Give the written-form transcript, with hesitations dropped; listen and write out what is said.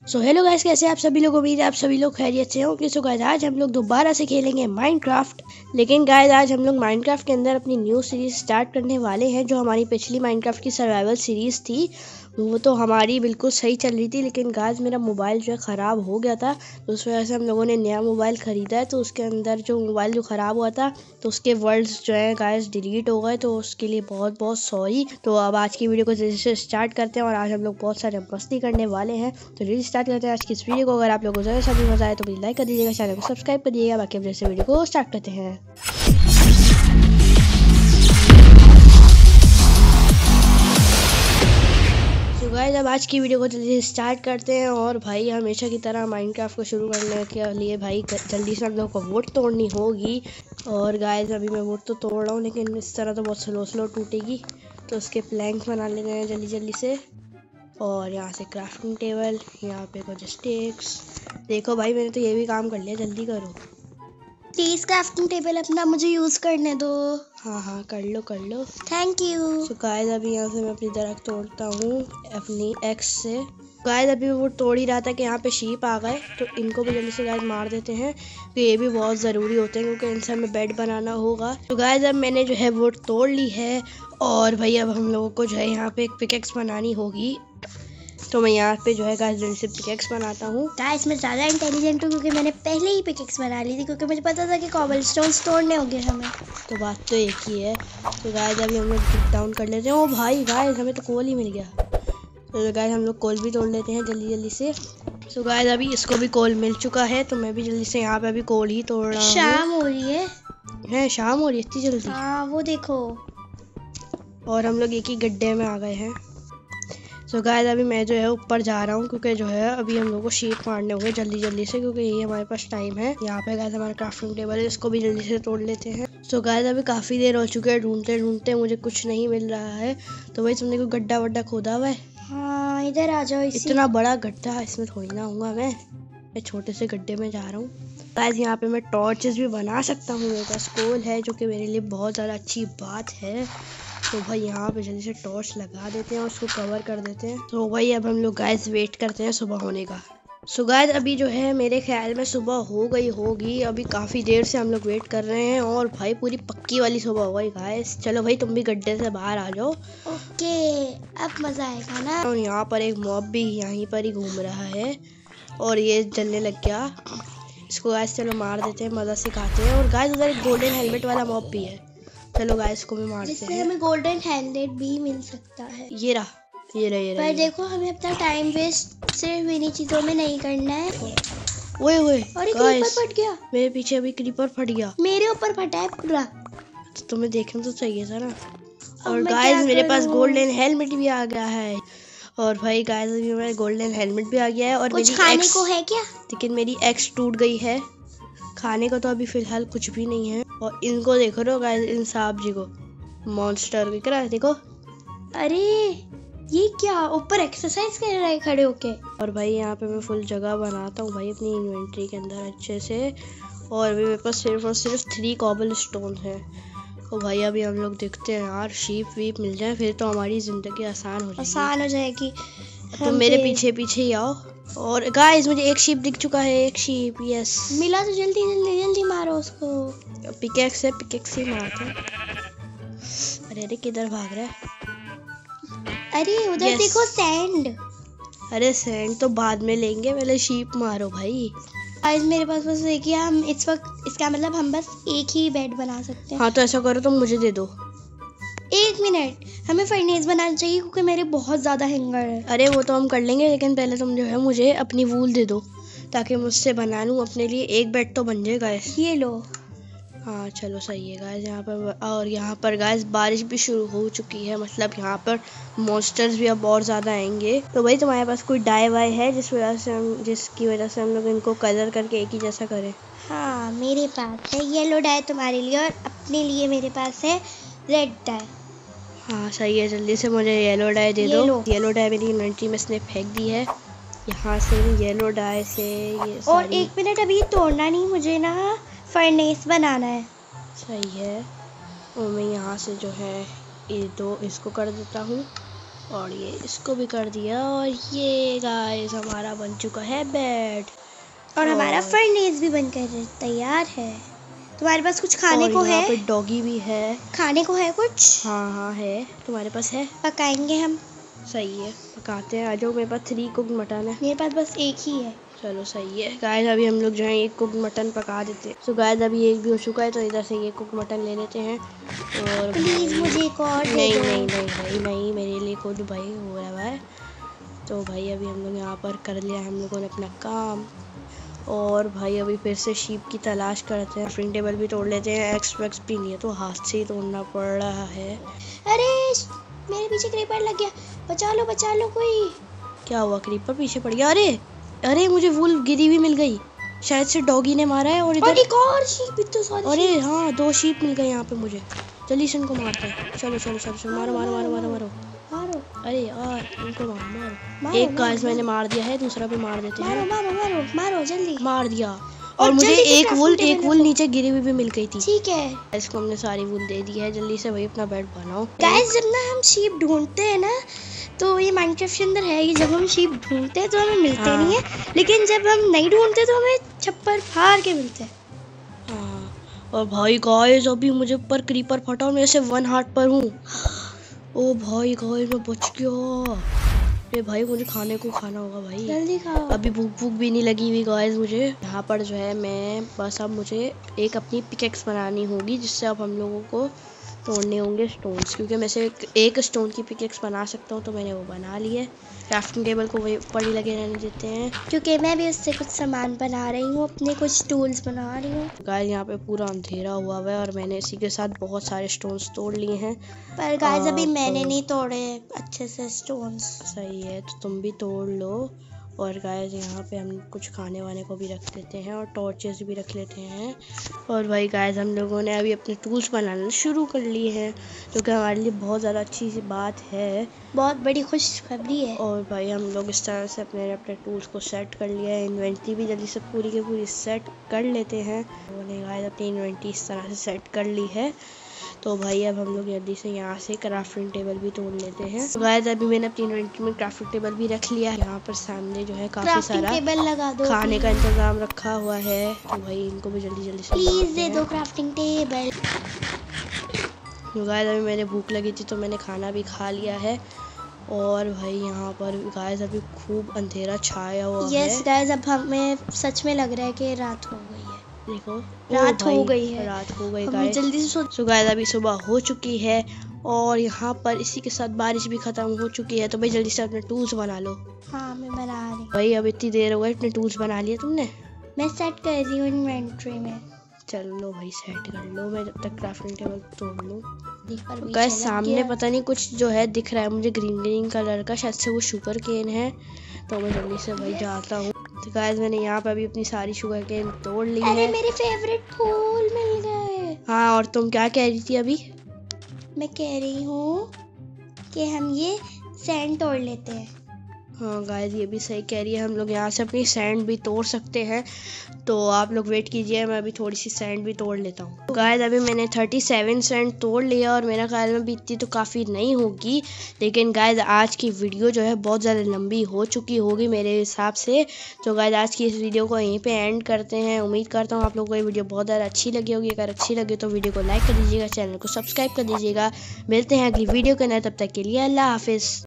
So hello guys, कैसे आप सभी लोग? उम्मीद है आप सभी लोग खैरियत से होंगे। सो गाइस, आज हम लोग दोबारा से खेलेंगे माइनक्राफ्ट। लेकिन गाइस, आज हम लोग माइनक्राफ्ट के अंदर अपनी न्यू सीरीज स्टार्ट करने वाले हैं। जो हमारी पिछली माइनक्राफ्ट की सर्वाइवल सीरीज थी वो तो हमारी बिल्कुल सही चल रही थी, लेकिन गाइस मेरा मोबाइल जो है ख़राब हो गया था। तो उस वजह से हम लोगों ने नया मोबाइल ख़रीदा है। तो उसके अंदर जो मोबाइल जो ख़राब हुआ था तो उसके वर्ड्स जो है गाइस डिलीट हो गए। तो उसके लिए बहुत बहुत सॉरी। तो अब आज की वीडियो को जल्दी से स्टार्ट करते हैं और आज हम लोग बहुत सारे मस्ती करने वाले हैं। तो जल्दी स्टार्ट करते हैं आज की इस वीडियो को। अगर आप लोगों को ज़्यादा सभी मजा आए तो प्लीज़ लाइक कर दीजिएगा, चैनल को सब्सक्राइब कर दीजिएगा। बाकी अब जैसे वीडियो को स्टार्ट करते हैं। तो गाइस, अब आज की वीडियो को जल्दी से स्टार्ट करते हैं। और भाई हमेशा की तरह माइनक्राफ्ट को शुरू करने के लिए भाई जल्दी से हम लोग को वोट तोड़नी होगी। और गाइस अभी मैं वोट तो तोड़ रहा हूँ, लेकिन इस तरह तो बहुत स्लो टूटेगी। तो उसके प्लैंक्स बना लेंगे हैं जल्दी जल्दी से। और यहाँ से क्राफ्टिंग टेबल, यहाँ पे कुछ स्टिक्स। देखो भाई, मैंने तो ये भी काम कर लिया, जल्दी करो प्लीज। क्राफ्टिंग टेबल अपना मुझे यूज करने दो। हाँ कर लो। Thank you. तो गाइस अभी यहाँ से मैं अपनी दरख्त तोड़ता हूँ अपनी एक्स से। गाइस अभी वो तोड़ ही रहा था कि यहाँ पे शीप आ गए, तो इनको भी जल्दी से गाइस मार देते हैं। तो ये भी बहुत ज़रूरी होते हैं क्योंकि इनसे हमें बेड बनाना होगा। तो गाइस अब मैंने जो है वो तोड़ ली है। और भाई अब हम लोगों को जो है यहाँ पे एक पिकेक्स बनानी होगी। तो मैं यहाँ पे जो है गाइस जल्दी से पिकेक्स बनाता हूँ। गाइस मैं ज़्यादा इंटेलिजेंट हूँ क्योंकि मैंने पहले ही पिकेक्स बना ली थी, क्योंकि मुझे पता था कि कॉबलस्टोन्स तोड़ने होंगे हमें। तो बात तो एक ही है। तो गाइस अभी हम लोग डिप डाउन कर लेते हैं। ओ भाई गाइस, हमें तो कोल ही मिल गया। तो गाइस हम लोग कोल भी तोड़ लेते हैं जल्दी से। तो गाइस अभी इसको भी कोल मिल चुका है, तो मैं भी जल्दी से यहाँ पे अभी कोल ही तोड़ रहा हूँ। शाम हो रही है। शाम हो रही है इतनी जल्दी? हाँ वो देखो। और हम लोग एक ही गड्ढे में आ गए हैं। तो गाइस अभी मैं जो है ऊपर जा रहा हूँ, क्योंकि जो है अभी हम लोग को शीप मारने होंगे जल्दी से, क्योंकि यही हमारे पास टाइम है। यहाँ पे गाइस हमारा क्राफ्टिंग टेबल है, इसको भी जल्दी से तोड़ लेते हैं। तो गाइस अभी काफ़ी देर हो चुकी है ढूंढते मुझे कुछ नहीं मिल रहा है। तो भाई तुमने कोई गड्ढा वड्ढा खोदा हुआ है? हाँ इधर आ जाओ। इतना बड़ा गड्ढा, इसमें थोड़ी ना आऊँगा मैं छोटे से गड्ढे में जा रहा हूँ। गाइस यहाँ पे मैं टॉर्चेस भी बना सकता हूँ, मेरे पास कोल है, जो कि मेरे लिए बहुत ज़्यादा अच्छी बात है। तो भाई यहाँ पे जल्दी से टॉर्च लगा देते हैं और उसको कवर कर देते हैं। तो भाई अब हम लोग गाइस वेट करते हैं सुबह होने का। सो गाइस अभी जो है मेरे ख्याल में सुबह हो गई होगी। अभी काफ़ी देर से हम लोग वेट कर रहे हैं और भाई पूरी पक्की वाली सुबह हो गई गाइस। चलो भाई तुम भी गड्ढे से बाहर आ जाओ। ओके, अब मज़ा आएगा ना। और यहाँ पर एक मॉब भी यहीं पर ही घूम रहा है और ये जलने लग गया। इसको गाइस चलो मार देते हैं, मज़ा सिखाते हैं। और गाइस उधर एक गोल्डन हेलमेट वाला मॉब भी है, चलो गाइस को भी मारते हैं, जिससे हमें गोल्डन हेलमेट भी मिल सकता है। ये रहा। पर देखो हमें अपना टाइम वेस्ट सिर्फ इन्हीं चीज़ों में नहीं करना है। ओए और एक क्रीपर फट गया मेरे पीछे, अभी क्रीपर फट गया। मेरे ऊपर फटा है पूरा। तो तुम्हें देखना तो चाहिए था ना। और गाइस मेरे पास गोल्डन हेलमेट भी आ गया है। और भाई गाइस अभी मेरा गोल्डन हेलमेट भी आ गया है। और कुछ खाने को है क्या? लेकिन मेरी एक्स टूट गई है। खाने को तो अभी फिलहाल कुछ भी नहीं है। और इनको देखो रो गाइस, इन सांप जी को, मॉन्स्टर दिख रहा है देखो। अरे ये क्या, ऊपर एक्सरसाइज कर रहा है खड़े होके। और भाई यहाँ पे मैं फुल जगह बनाता हूँ भाई अपनी इन्वेंट्री के अंदर अच्छे से। और अभी मेरे पास सिर्फ और सिर्फ 3 कॉबल स्टोन है। और भाई अभी हम लोग देखते हैं यार, शीप वीप मिल जाए फिर तो हमारी ज़िंदगी आसान हो जाएगी। तो मेरे पीछे ही आओ। और गाइस मुझे एक शीप दिख चुका है, एक शीप, यस मिला। तो जल्दी मारो उसको। पिकेक्स है, पिकेक्स ही मारते हैं। अरे किधर भाग रहा है? अरे उधर देखो सैंड। अरे सैंड तो बाद में लेंगे, पहले शीप मारो भाई। गाइस मेरे पास बस एक ही, हम इस वक्त, इसका मतलब हम बस एक ही बेड बना सकते हैं। हाँ तो ऐसा करो, तुम मुझे दे दो। 1 मिनट, हमें फर्नेस बनाना चाहिए क्योंकि मेरे बहुत ज़्यादा हंगर है। अरे वो तो हम कर लेंगे, लेकिन पहले तुम जो है मुझे अपनी वूल दे दो ताकि मुझसे बना लूँ अपने लिए। एक बेड तो बन जाएगा। ये लो। हाँ चलो सही है गाइस यहाँ पर। और यहाँ पर गाइस बारिश भी शुरू हो चुकी है, मतलब यहाँ पर मॉन्स्टर्स भी अब और ज़्यादा आएंगे। तो भाई तुम्हारे पास कोई डाई वाई है जिसकी वजह से हम लोग इनको कलर करके एक ही जैसा करें? हाँ मेरे पास है येलो डाई तुम्हारे लिए, और अपने लिए मेरे पास है रेड डाई। हाँ सही है, जल्दी से मुझे येलो डाई दे दो। येलो डाई मेरी इन्वेंट्री में इसने फेंक दी है। यहाँ से येलो डाई से ये और 1 मिनट, अभी तोड़ना नहीं, मुझे ना फर्नेस बनाना है। सही है। और मैं यहाँ से जो है ये दो इसको कर देता हूँ। और ये इसको भी कर दिया। और ये गाइस हमारा बन चुका है बेड। और हमारा फर्नेस भी बनकर तैयार है। तुम्हारे पास कुछ खाने को है? यहाँ पे डॉगी भी है। खाने को है कुछ? हाँ है। तुम्हारे पास है? पकाएंगे हम। सही है, पकाते हैं। आ जाओ, मेरे पास 3 कुक्ड मटन है। मेरे पास बस एक ही है। चलो सही है गाइस, अभी हम लोग जो है 1 कुक्ड मटन पका देते हैं। सो गाइस अभी एक भी हो चुका है, तो इधर से 1 कुक्ड मटन ले लेते हैं। और प्लीज मुझे एक और दे नहीं दो। नहीं नहीं भाई नहीं, मेरे लिए कुछ भाई हो रहा है। तो भाई अभी हम लोग यहाँ पर कर लिया हम लोगों ने अपना काम। और भाई अभी फिर से शीप की तलाश करते हैं। क्राफ्टिंग टेबल भी तोड़ लेते हैं। एक्स भी नहीं है तो हाथ से ही तोड़ना पड़ रहा है। अरे मेरे पीछे क्रीपर लग गया, बचा लो कोई। क्या हुआ? क्रीपर पीछे पड़ गया? अरे मुझे वुल गिरी हुई मिल गई, शायद से डॉगी ने मारा है। और इधर एक और शीप, इतने सारे। अरे हाँ 2 शीप मिल गए यहाँ पे मुझे। जल्दी से इनको मारते हैं। चलो मारो। अरे यार इनको मारो। एक गाइस मैंने मार दिया है, दूसरा भी मार देते हैं। मारो जल्दी। मार दिया। और मुझे एक वुल नीचे गिरी हुई भी मिल गई थी। ठीक है, इसको हमने सारी वुल दे दी है। जल्दी से भाई अपना बेड बनाओ। गाइस जब ना हम शीप ढूंढते हैं ना, तो ये माइनक्राफ्ट के अंदर है कि जब हम शीप ढूंढते हैं तो हमें मिलते नहीं है, लेकिन जब हम नहीं ढूंढते तो हमें छप्पर फाड़ के मिलते हैं। और भाई गाइस अभी मुझे ऊपर क्रीपर फटा और मैं से 1 हार्ट पर हूँ। ओ भाई गाइस मैं बच गया। अरे भाई मुझे खाने को खाना होगा भाई, जल्दी खाओ। अभी भूख भी नहीं लगी हुई गाइस मुझे। यहाँ पर जो है मैं बस अब मुझे एक अपनी पिकेक्स बनानी होगी, जिससे अब हम लोगों को तोड़ने होंगे स्टोन्स, क्योंकि मैं से एक स्टोन की पिकेक्स बना सकता हूँ, तो मैंने वो बना ली है। क्राफ्टिंग टेबल को वही ऊपर ही लगे रहने देते हैं, क्योंकि मैं भी उससे कुछ सामान बना रही हूँ, अपने कुछ टूल्स बना रही हूँ। गाइस यहाँ पे पूरा अंधेरा हुआ है और मैंने इसी के साथ बहुत सारे स्टोन्स तोड़ लिए हैं। पर गाइस अभी मैंने नहीं तोड़े अच्छे से स्टोन्स। सही है, तो तुम भी तोड़ लो। और गाइस यहाँ पे हम कुछ खाने वाने को भी रख देते हैं और टॉर्चेस भी रख लेते हैं। और भाई गाइस हम लोगों ने अभी अपने टूल्स बनाना शुरू कर लिए हैं, जो कि हमारे लिए बहुत ज़्यादा अच्छी सी बात है, बहुत बड़ी खुशखबरी है। और भाई हम लोग इस तरह से अपने टूल्स को सेट कर लिया है। इन्वेंटरी भी जल्दी से पूरी की पूरी सेट कर लेते हैं। उन्होंने गाइस अपनी इन्वेंटरी इस तरह से सेट कर ली है। तो भाई अब हम लोग जल्दी से यहाँ से क्राफ्टिंग टेबल भी तोड़ लेते हैं। तो गाइस अभी मैंने अपनी इन्वेंटरी में क्राफ्टिंग टेबल भी रख लिया है। यहाँ पर सामने जो है काफी सारा टेबल लगा दो, खाने का इंतजाम रखा हुआ है। तो भाई इनको भी जल्दी से प्लीज दे दो क्राफ्टिंग टेबल। गाइस अभी मैंने भूख लगी थी तो मैंने खाना भी खा लिया है। और भाई यहाँ पर गाइस अभी खूब अंधेरा छाया हुआ है। यस गाइस अब हमें सच में लग रहा है कि रात हो गई है। देखो रात हो गई है, रात हो गई हमें जल्दी से सो गाइस अभी सुबह हो चुकी है और यहाँ पर इसी के साथ बारिश भी खत्म हो चुकी है। तो भाई जल्दी से अपने टूल्स बना लो। हाँ मैं बना रही। भाई अब इतनी देर हो गई, अपने टूल्स बना लिए तुमने? मैं सेट कर रही हूँ इन्वेंटरी में। चलो लो भाई सेट कर लो, मैं जब तक क्राफ्टिंग टेबल तोड़ लूँ। गाइस गाइस सामने पता नहीं कुछ जो है दिख रहा है मुझे ग्रीन कलर का, शायद से वो शुगर केन है। तो मैं जल्दी से भाई जाता हूँ। तो गाइस मैंने यहाँ पे अभी अपनी सारी शुगर केन तोड़ ली है। अरे मेरे फेवरेट फूल मिल गए। हाँ और तुम क्या कह रही थी अभी? मैं कह रही हूँ कि हम ये सैंड तोड़ लेते हैं। हाँ गाइस ये भी सही कह रही है, हम लोग यहाँ से अपनी सैंड भी तोड़ सकते हैं। तो आप लोग वेट कीजिए, मैं अभी थोड़ी सी सैंड भी तोड़ लेता हूँ। गाइस अभी मैंने 37 सैंड तोड़ लिया और मेरा ख्याल में भी इतनी तो काफ़ी नहीं होगी, लेकिन गाइस आज की वीडियो जो है बहुत ज़्यादा लंबी हो चुकी होगी मेरे हिसाब से। तो गाइस आज की इस वीडियो को यहीं पे एंड करते हैं। उम्मीद करता हूँ आप लोगों को ये वीडियो बहुत ज़्यादा अच्छी लगी होगी। अगर अच्छी लगी तो वीडियो को लाइक कर दीजिएगा, चैनल को सब्सक्राइब कर दीजिएगा। मिलते हैं अगली वीडियो के अंदर, तब तक के लिए अल्लाह हाफिज़।